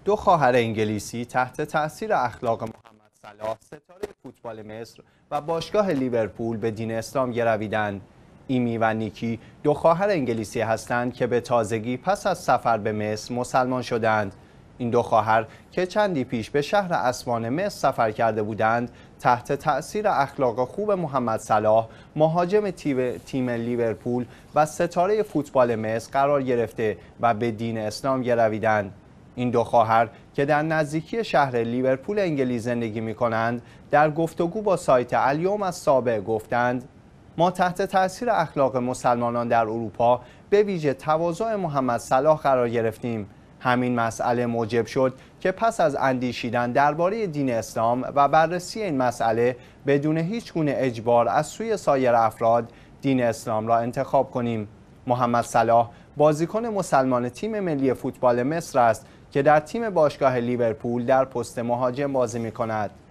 دو خواهر انگلیسی تحت تأثیر اخلاق محمد صلاح ستاره فوتبال مصر و باشگاه لیورپول به دین اسلام گرویدند. ایمی و نیکی دو خواهر انگلیسی هستند که به تازگی پس از سفر به مصر مسلمان شدند. این دو خواهر که چندی پیش به شهر اسوان مصر سفر کرده بودند، تحت تأثیر اخلاق خوب محمد صلاح مهاجم تیم لیورپول و ستاره فوتبال مصر قرار گرفته و به دین اسلام گرویدند. این دو خواهر که در نزدیکی شهر لیورپول انگلیس زندگی می کنند، در گفتگو با سایت الیوم السابع گفتند: ما تحت تأثیر اخلاق مسلمانان در اروپا به ویژه تواضع محمد صلاح قرار گرفتیم. همین مسئله موجب شد که پس از اندیشیدن درباره دین اسلام و بررسی این مسئله بدون هیچ گونه اجبار از سوی سایر افراد دین اسلام را انتخاب کنیم. محمد صلاح بازیکن مسلمان تیم ملی فوتبال مصر است که در تیم باشگاه لیورپول در پست مهاجم بازی می‌کند.